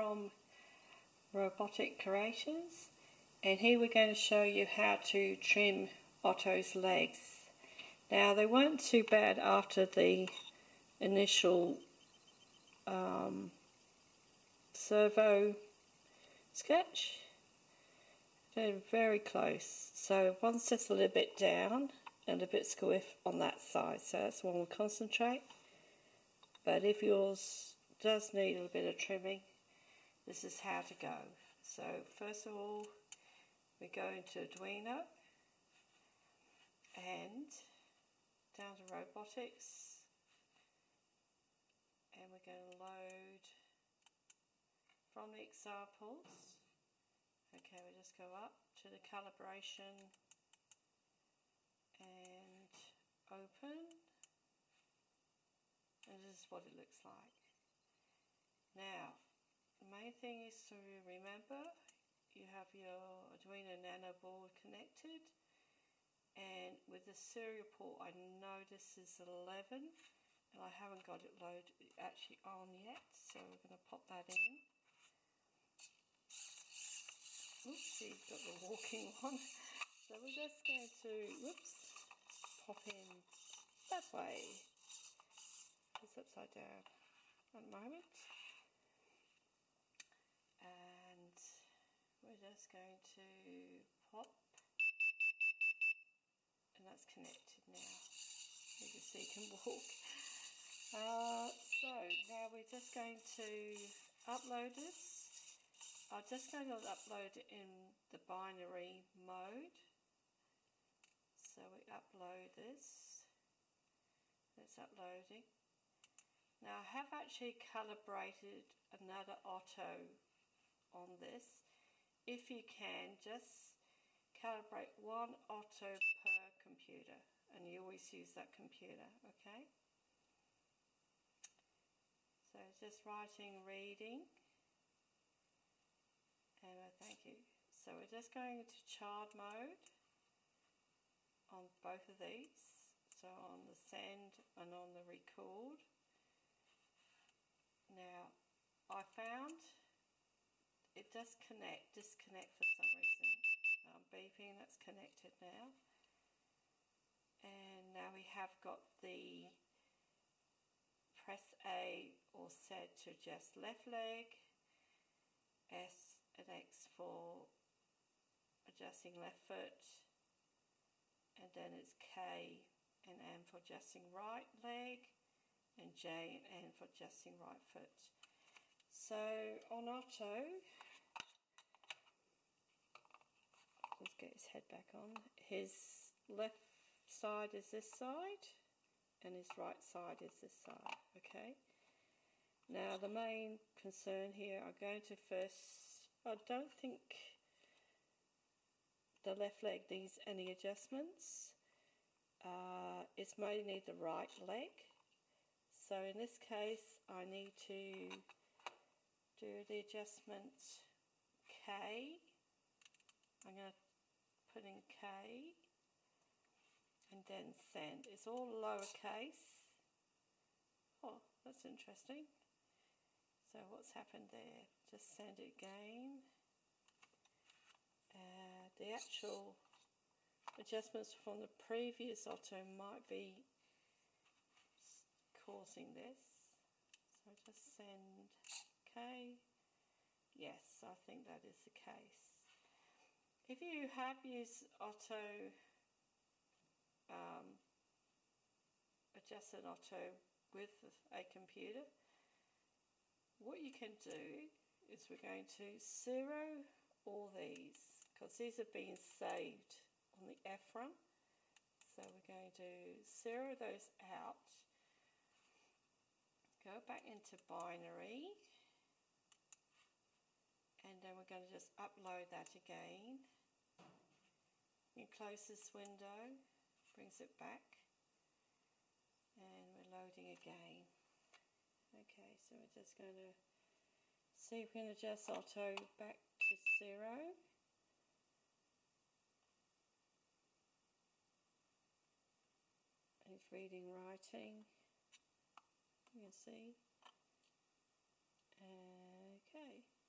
from Robotic Creations, and here we're going to show you how to trim Otto's legs. Now they weren't too bad after the initial servo sketch. They're very close, so one's just a little bit down and a bit squiff on that side, so that's one we'll concentrate. But if yours does need a little bit of trimming, this is how to go. So first of all, we go into Arduino and down to Robotics, and we're going to load from the examples. Okay, we just go up to the calibration and open, and this is what it looks like. Now, the main thing is to remember you have your Arduino Nano board connected, and with the serial port I know this is 11 and I haven't got it loaded actually on yet, so we're going to pop that in. Oops, you've got the walking one. So we're just going to, whoops, pop in that way. It's upside down at the moment. And we're just going to pop, and that's connected now. You can see you can walk. So now we're just going to upload this. I'm just going to upload it in the binary mode. So we upload this. It's uploading. Now I have actually calibrated another Otto on this. If you can, just calibrate one Otto per computer, and you always use that computer, okay? So just writing, reading. And thank you. So we're just going into child mode on both of these. So on the send and on the record. Now I found it does disconnect for some reason. Beeping, that's connected now. And now we have got the press A or Z to adjust left leg, S and X for adjusting left foot, and then it's K and M for adjusting right leg, and J and N for adjusting right foot. So on Otto, let's get his head back on. His left side is this side, and his right side is this side, okay? Now the main concern here, I'm going to first, I don't think the left leg needs any adjustments. It's mainly the right leg. So in this case I need to do the adjustment K. I'm going to put in K and then send. It's all lowercase. Oh, that's interesting. So what's happened there? Just send it again. The actual adjustments from the previous Otto might be causing this. So just send K. Yes, I think that is the case. If you have used Otto, adjusted Otto with a computer, what you can do is we're going to zero all these, because these have been saved on the EFFROM. So we're going to zero those out, go back into binary, and then we're going to just upload that again. You close this window, brings it back, and we're loading again. Okay, so we're just going to see if we can adjust Otto back to 0. It's reading, writing, you can see. Okay,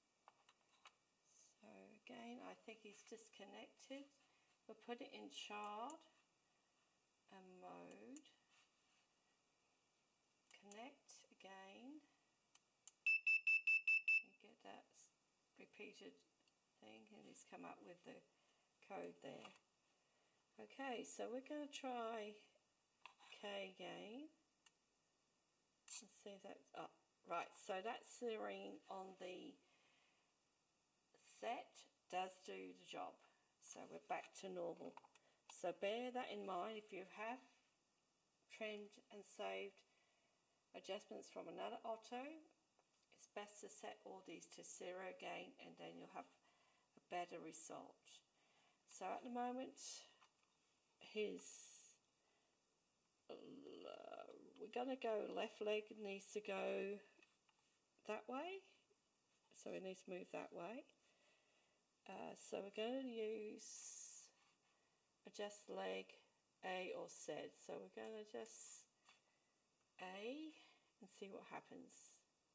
Again, I think he's disconnected. We'll put it in child and mode. Connect again. You get that repeated thing, and he's come up with the code there. Okay, so we're going to try K again. Let's see if that's up. Right, so that's the ring on the set, does do the job. So we're back to normal. So bear that in mind. If you have trimmed and saved adjustments from another Otto, it's best to set all these to 0 again, and then you'll have a better result. So at the moment, we're going to go left leg needs to go that way, so it needs to move that way. So we're going to use adjust leg A or Z. So we're going to adjust A and see what happens.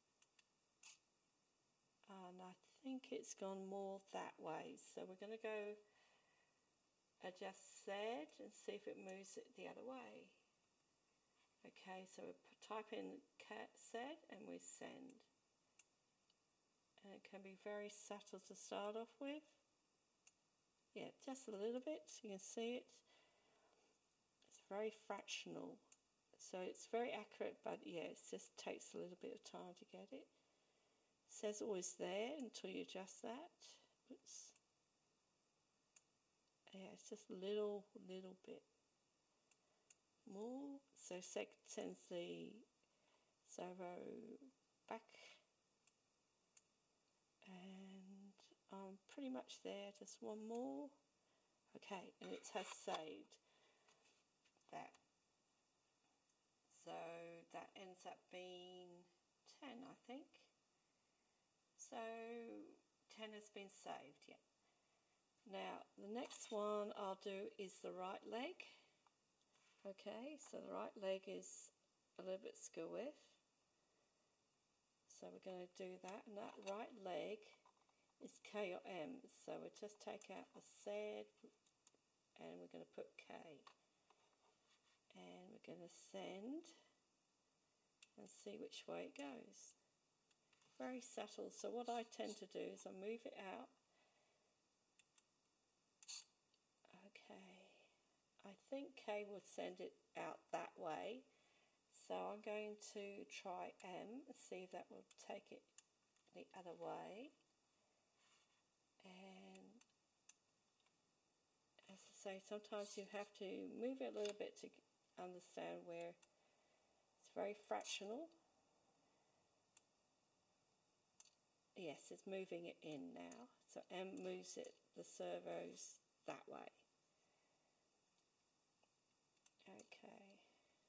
And I think it's gone more that way, so we're going to go adjust Z and see if it moves it the other way. Okay, so we type in Z and we send. And it can be very subtle to start off with. Yeah, just a little bit, you can see it. It's very fractional, so it's very accurate, but yeah, it just takes a little bit of time to get it. It says always there until you adjust that. Oops. Yeah, it's just a little bit more. So sends the servo back, and I'm pretty much there. Just one more. Okay, and it has saved that. So that ends up being 10, I think. So 10 has been saved, yeah. Now the next one I'll do is the right leg. Okay, so the right leg is a little bit skew width. So we're going to do that, and that right leg is K or M. So we'll just take out the Z and we're going to put K. And we're going to send and see which way it goes. Very subtle. So what I tend to do is I move it out. Okay, I think K will send it out that way. So I'm going to try M and see if that will take it the other way. And as I say, sometimes you have to move it a little bit to understand where it's very fractional. Yes, it's moving it in now. So M moves it, the servos, that way. Okay.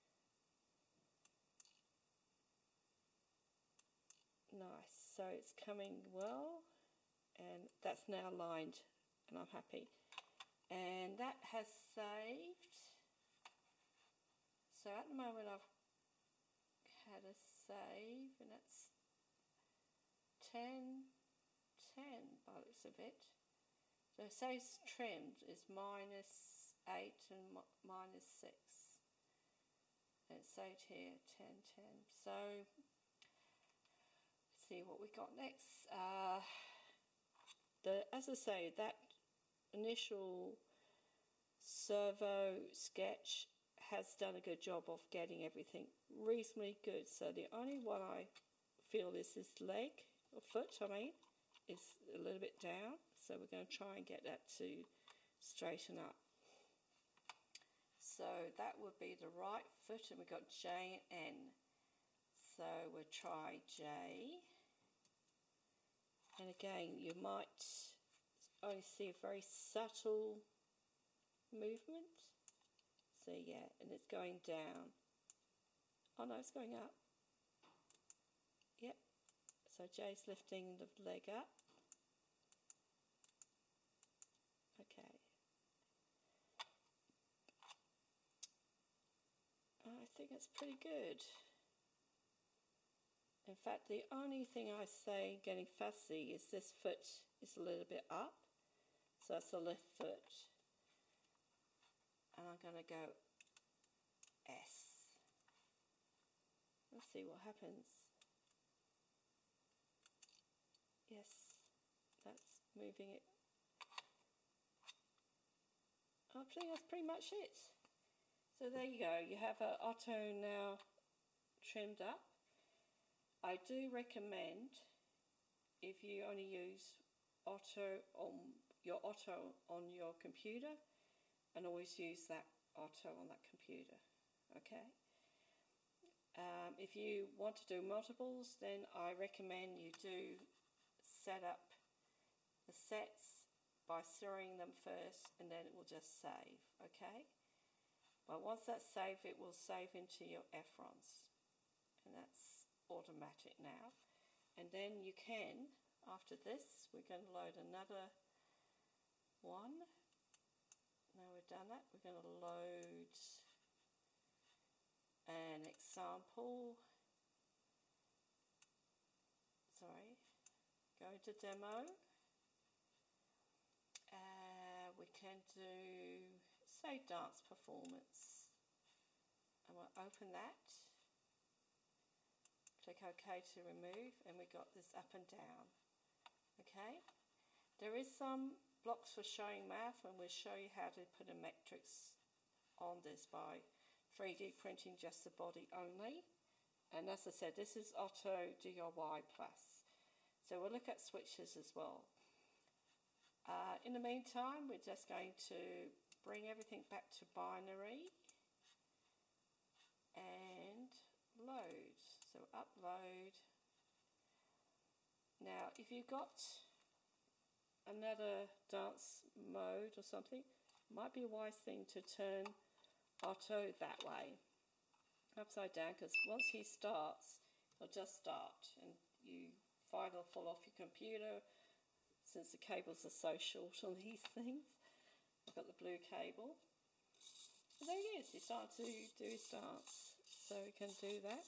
Nice. So it's coming well, and that's now lined, and I'm happy. And that has saved. So at the moment I've had a save, and that's 10, 10 by the looks of it. So it says trimmed is -8 and -6. And it's saved here 10, 10. So let's see what we got next. As I say, that initial servo sketch has done a good job of getting everything reasonably good. So the only one I feel is this leg, or foot I mean, is a little bit down. So we're going to try and get that to straighten up. So that would be the right foot, and we've got J and N. So we'll try J. And again, you might only see a very subtle movement. So yeah, and it's going down. Oh no, it's going up. Yep. So J's lifting the leg up. Okay. I think it's pretty good. In fact, the only thing I say getting fussy is this foot is a little bit up. So it's the left foot. And I'm going to go S. Let's see what happens. Yes, that's moving it. I think that's pretty much it. So there you go. You have an Otto now trimmed up. I do recommend, if you only use Otto on your computer, and always use that Otto on that computer. Okay. If you want to do multiples, then I recommend you do set up the sets by zeroing them first, and then it will just save. Okay. But once that's saved, it will save into your EFFROMs, and that's automatic now. And then you can, after this, we're going to load another one. Now we've done that, we're going to load an example. Sorry, go into demo. We can do, say, dance performance. And we'll open that. Click OK to remove, and we got this up and down. Okay. There is some blocks for showing math, and we'll show you how to put a matrix on this by 3D printing just the body only. And as I said, this is OttoDIY Plus. So we'll look at switches as well. In the meantime, we're just going to bring everything back to binary and load. So upload. Now, if you've got another dance mode or something, it might be a wise thing to turn Otto that way, upside down, because once he starts, he'll just start, and you find it'll fall off your computer, since the cables are so short on these things. I've got the blue cable. And there he is, he's starting to do his dance. So we can do that.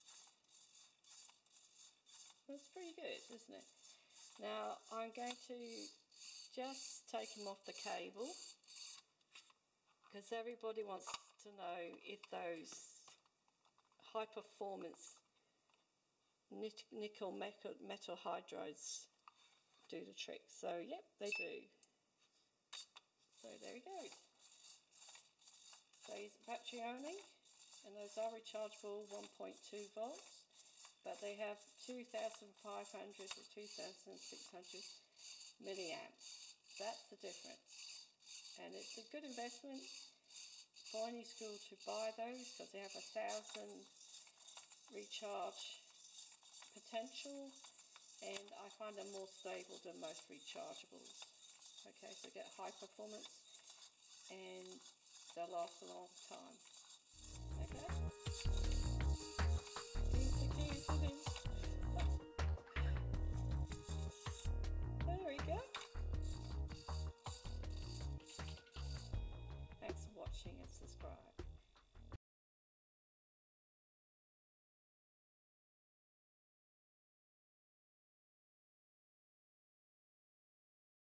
That's pretty good, isn't it? Now I'm going to just take him off the cable, because everybody wants to know if those high performance nickel metal hydrides do the trick. So yep, they do. So there we go. So he's battery only, and those are rechargeable 1.2 volts, but they have 2,500 to 2,600 milliamps. That's the difference, and it's a good investment for any school to buy those, because they have 1,000 recharge potential, and I find them more stable than most rechargeables. Okay, so get high performance, and they'll last a long time. Okay.